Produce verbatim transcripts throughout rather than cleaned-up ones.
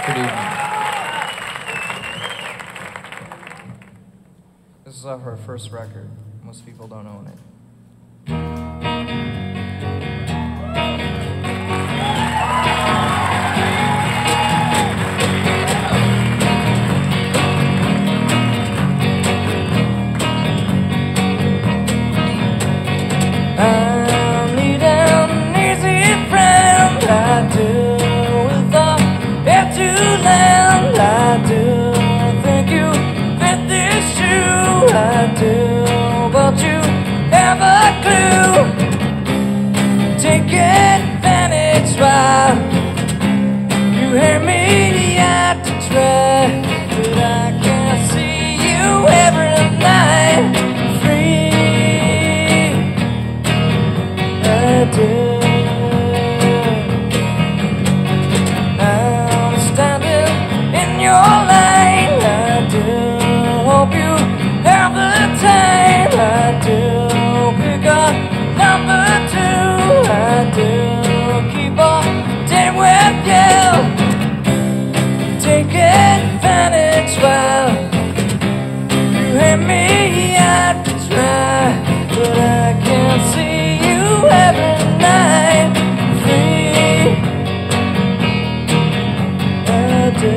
Good evening. This is off our first record. Most people don't own it. Take advantage while you hear me out to try, but I can't see you every night free. I do. I'm standing in your line. I do. Hope you have the time. I do. Pick up number two. I do keep on dating with you. Take advantage while you hear me out to try, but I can't see you every night free. I do.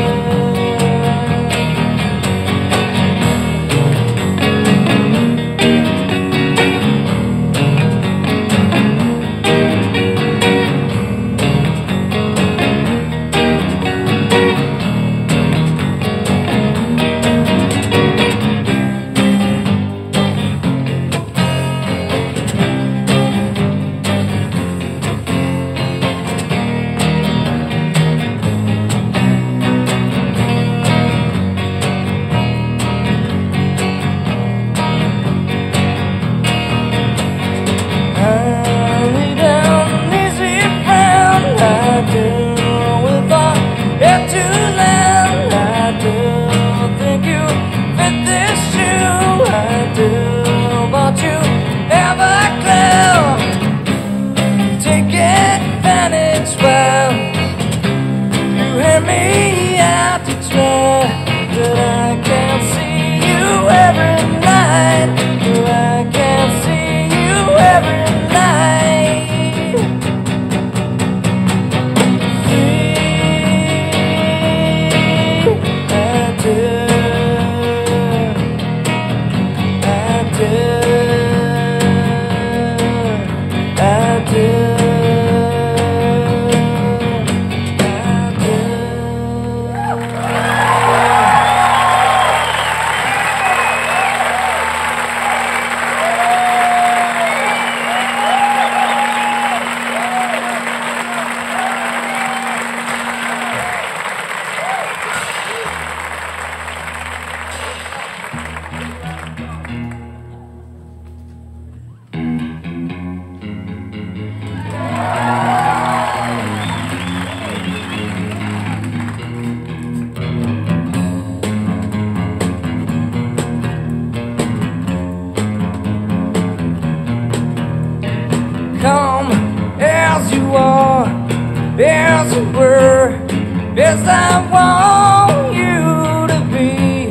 As it were, as I want you to be,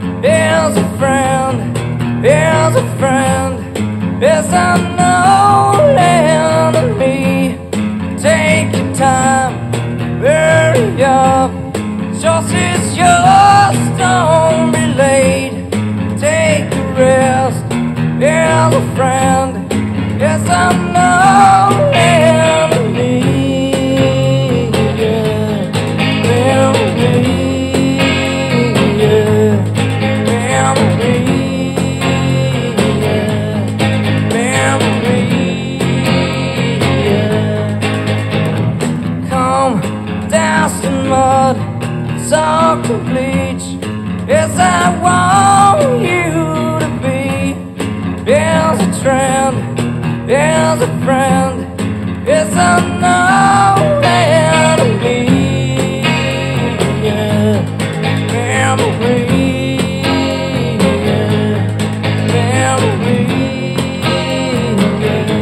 as a friend, as a friend, as I know enemy. Take your time, hurry up, just as yours, don't be late. Take a rest, as a friend, as I know enemy. Salt to bleach, as I want you to be, as a trend, as a friend, as I know enemy. Yeah. Memory, yeah. Memory, yeah.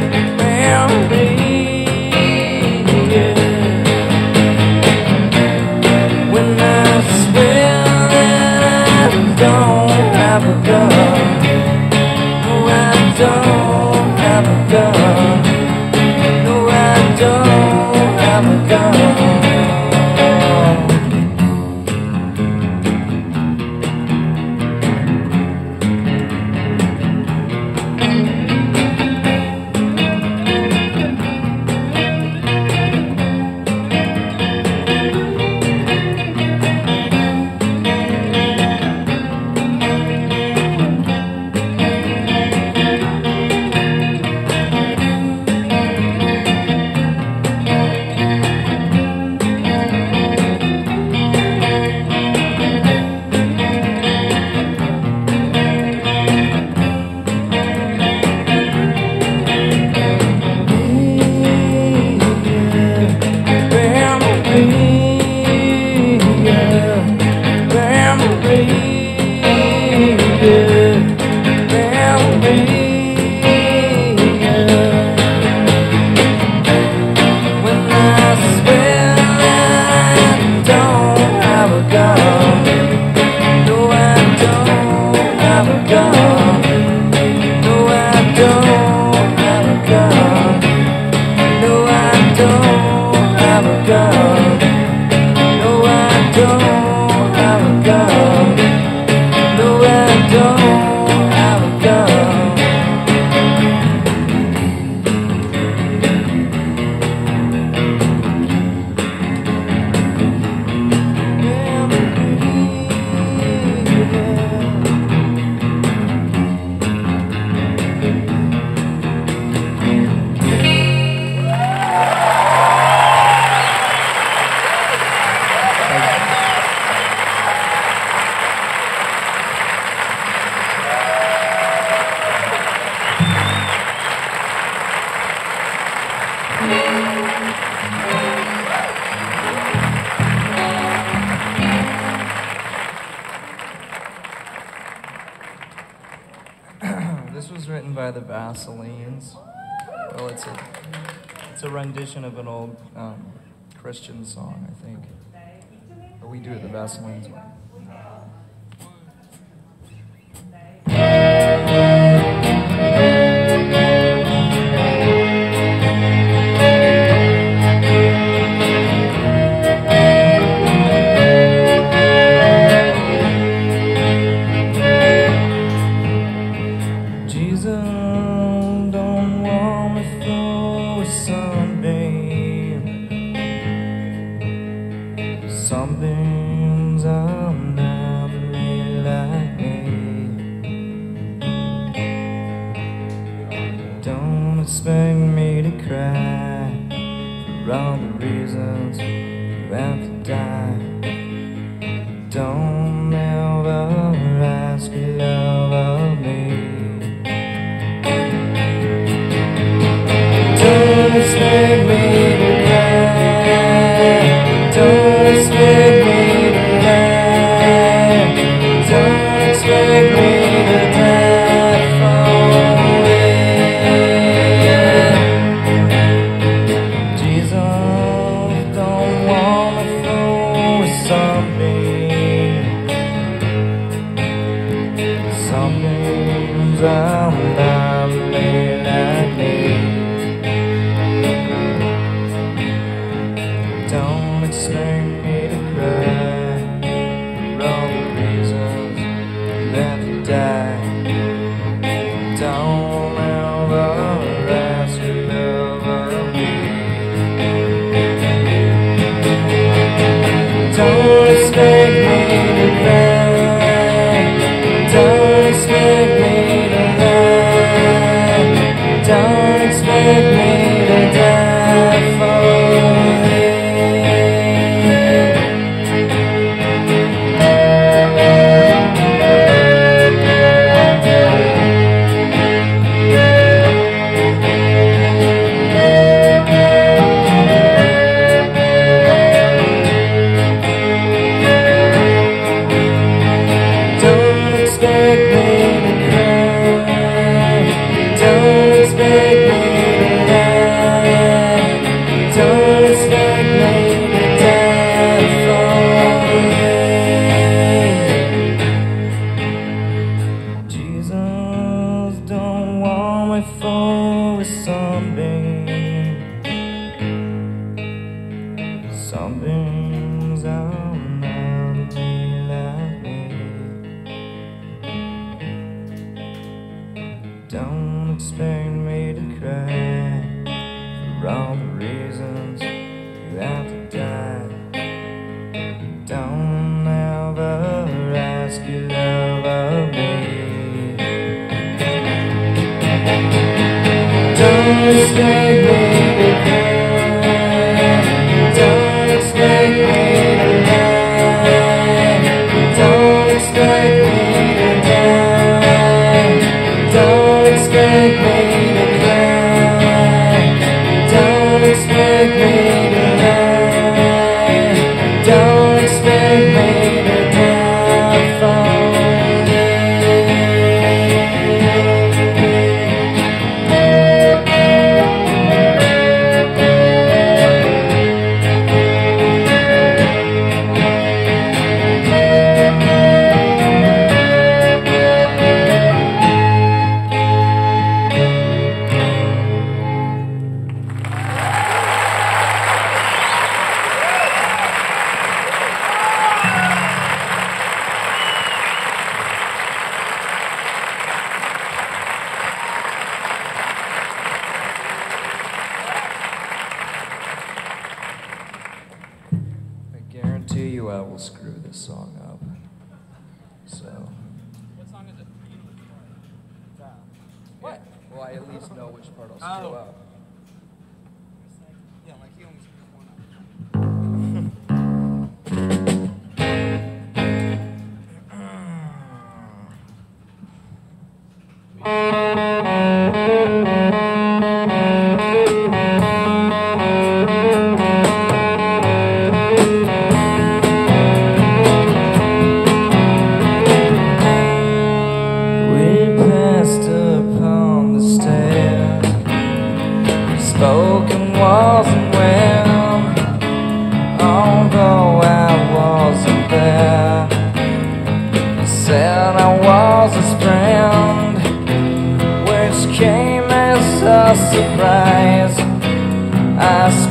Memory, yeah. by the Vaselines. Well, it's a, it's a rendition of an old um, Christian song, I think. But we do it the Vaselines way. Expect me to cry for all the reasons you have to die. Don't ever ask your love of me. Don't expect me to cry. Don't expect me to lie. Don't expect me to die for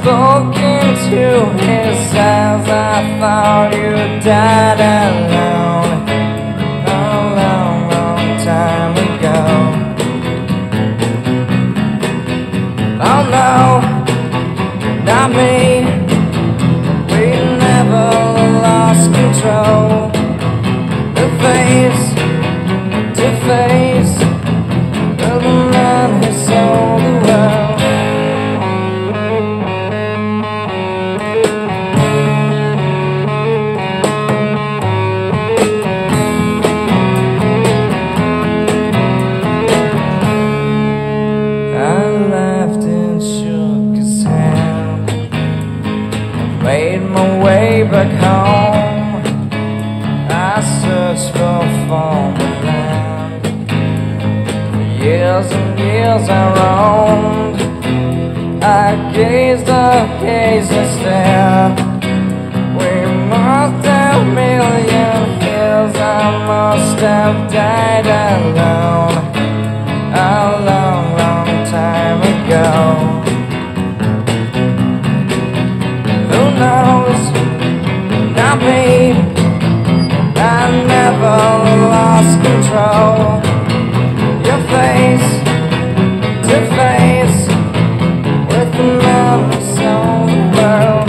spoke into his eyes. I thought you died alone a long, long time ago. Oh no, not me. We never lost control. The face to face of the man who sold the world. I laughed and shook his hand, made my way back home. I searched for foreign land. For years and years I roamed. I gazed, I gazed and stared. We must have million years. I must have died alone a long, long time ago. Who knows? Not me. I never lost control. Your face to face with the man who sold the world.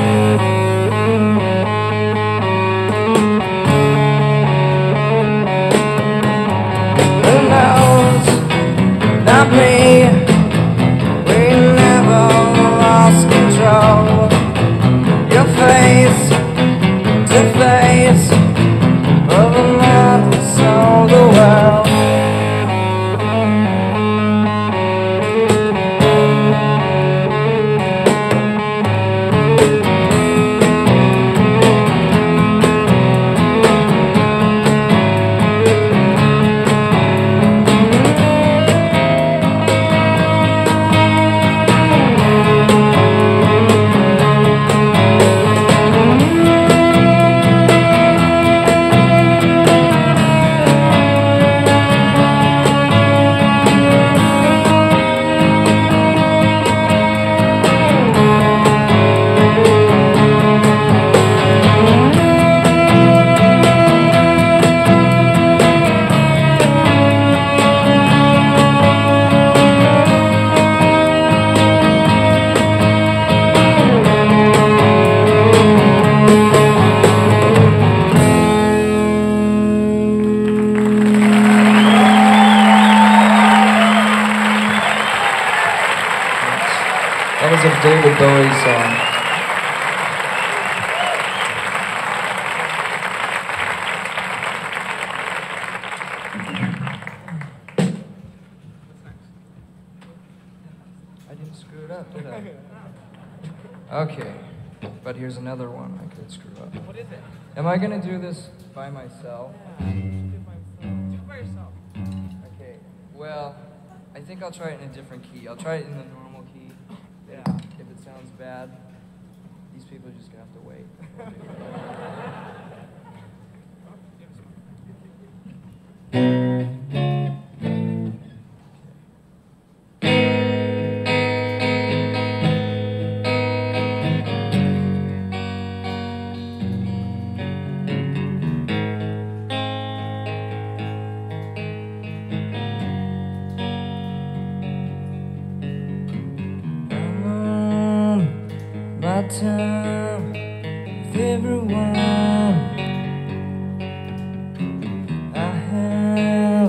Who knows? Not me. We never lost control. Your face to face of a man who sold the world. That was a David Bowie song. I didn't screw it up, did I? Okay, but here's another one I could screw up. What is it? Am I gonna do this by myself? Do it by yourself. Okay, well, I think I'll try it in a different key. I'll try it in the normal key. Yeah. If it sounds bad, these people are just gonna have to wait. My time with everyone. I have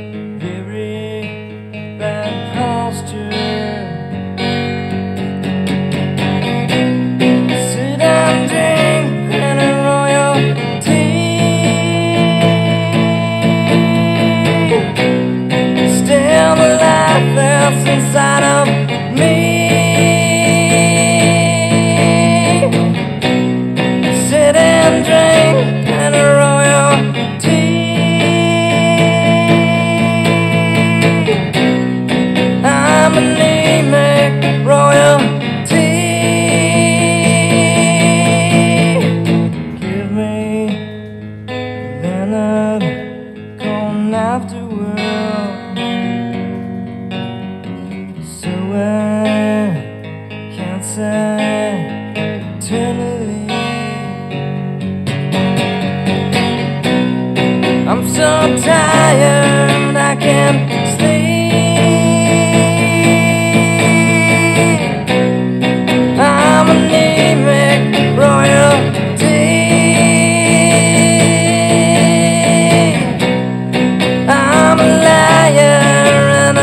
very bad posture. Sit and drink and roll your tea. Still the life that's inside of me. inside eternally. I'm so tired I can't sleep. I'm anemic royalty. I'm a liar and a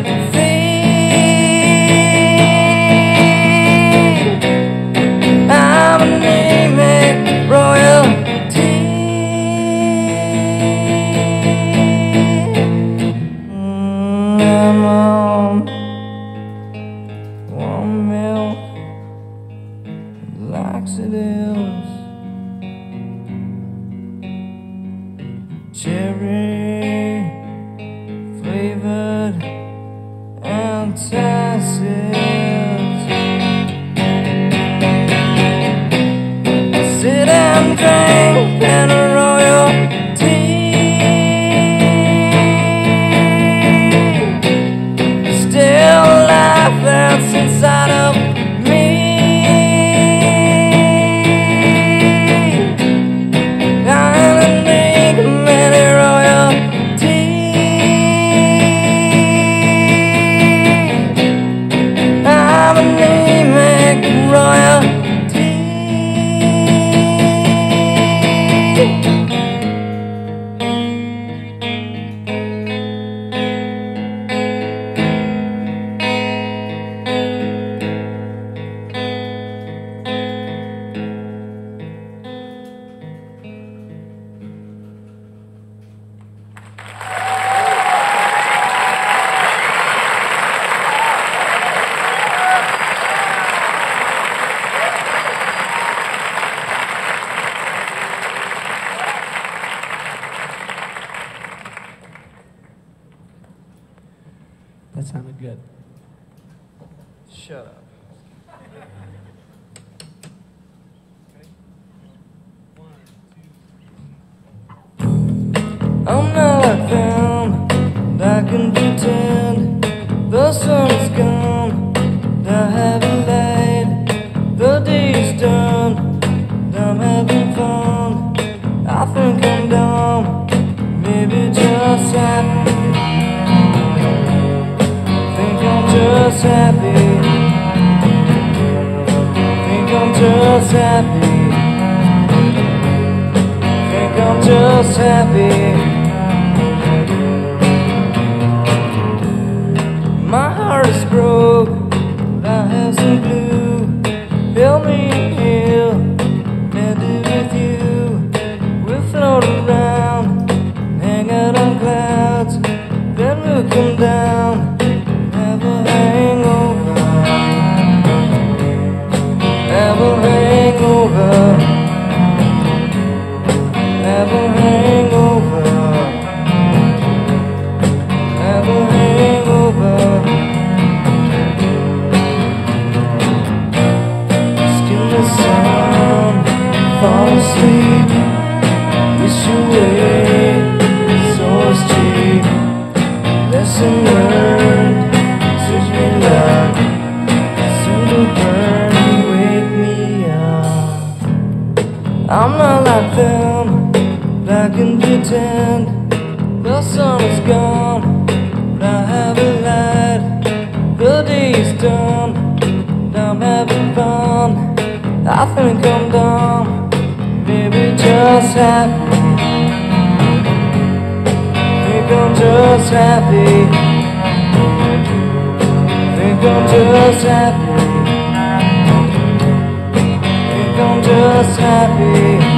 thief. I'm anemic royalty. I'm on warm milk and laxatives, cherry flavored antacids. Sit and drink and royalty. Still life that's inside of me. I'm an enigmatic royalty. I'm an enigmatic royalty. That sounded good. Shut up. I'm not like them, and I can pretend the sun is gone, and I haven't lied. The day's done, and I'm having fun. I think I'm dumb, maybe just happy. Think I'm just happy. Think I'm just happy. Think I'm just happy. My heart is broke, but I have some glue. Help me heal, mend it with you. We'll float around, hang out on clouds, then we'll come down, have a hangover, have a hangover, have a hangover, have a hangover. Skin the sun, fall asleep, wish away, so it's cheap. Lesson learned, switch me luck, pseudo burn, wake me up. I'm not like them, but I can pretend the sun is gone, but I haven't lied. The day's done, and I'm having fun. I think I'm dumb, maybe just happy. Think I'm just happy. Think I'm just happy. Think I'm just happy.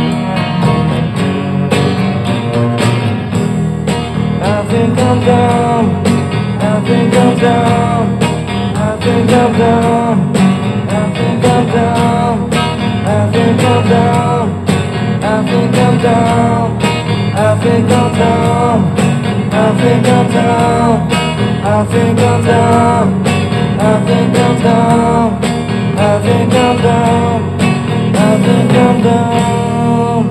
I think I'm dumb. I think I'm dumb. I think I'm dumb. I think I'm dumb. I think I'm dumb. I think I'm dumb. I think I'm dumb. I think I'm dumb. I think I'm dumb. I think I'm dumb. I think I'm dumb. I think I'm dumb.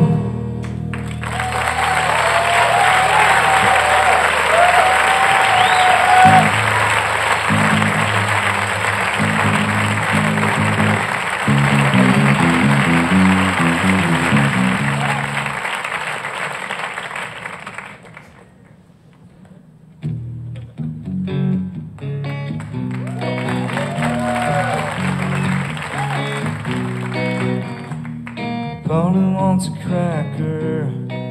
Polly wants a cracker.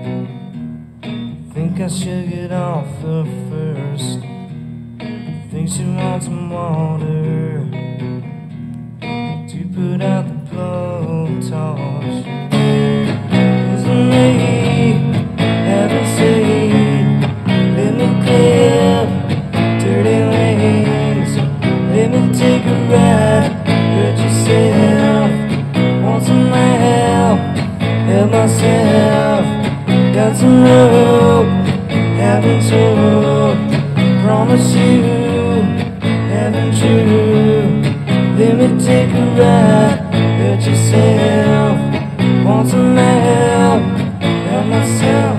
Think I should get off her first. Think she wants some water to put out the blowtorch. Isn't me having said, let me clear dirty wings. Let me take a ride. Hurt yourself, want some help, help myself. Got some rope, haven't told. Promise you, haven't you? Let me take a ride. Hurt yourself, want some help, help myself.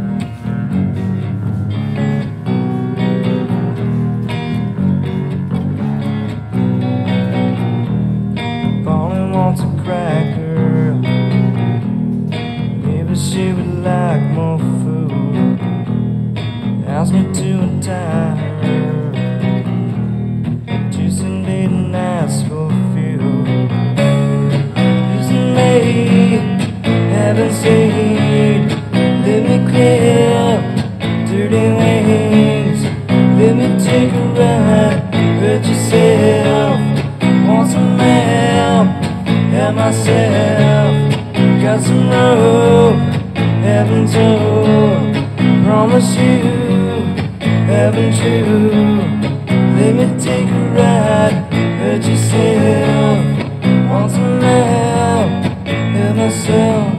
Polly wants a cracker. Maybe she would like more food. Ask me to untie her. Juicing didn't ask for fuel. Isn't me having said, let me clear dirty wings. Let me take a ride. Hurt yourself, want some help, help myself. Got some rope, haven't told. Promise you, haven't you? Let me take a ride. Hurt yourself, want some help, help myself.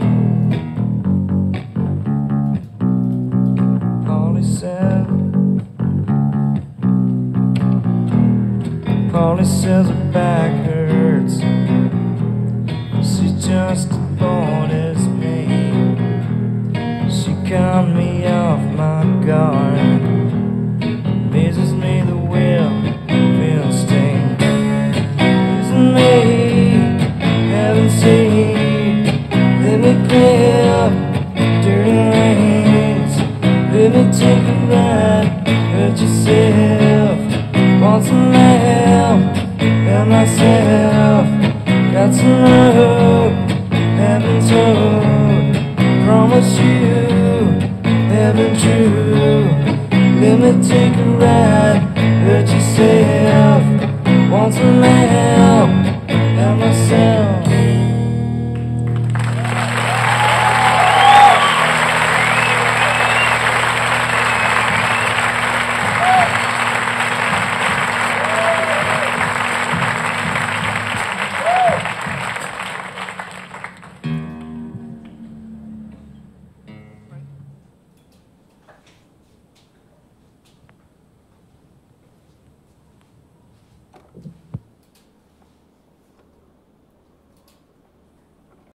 Polly said, Polly says her back hurts. She's just as bored as me. She caught me off my guard. Amazes me the will feel sting. Isn't me haven't seen. Let me clear dirty rings. Let me take a ride. Hurt yourself, want some help, help myself. Got some rope, haven't told. Promise you, haven't you? Let me take a ride. Hurt yourself, want some help, help myself.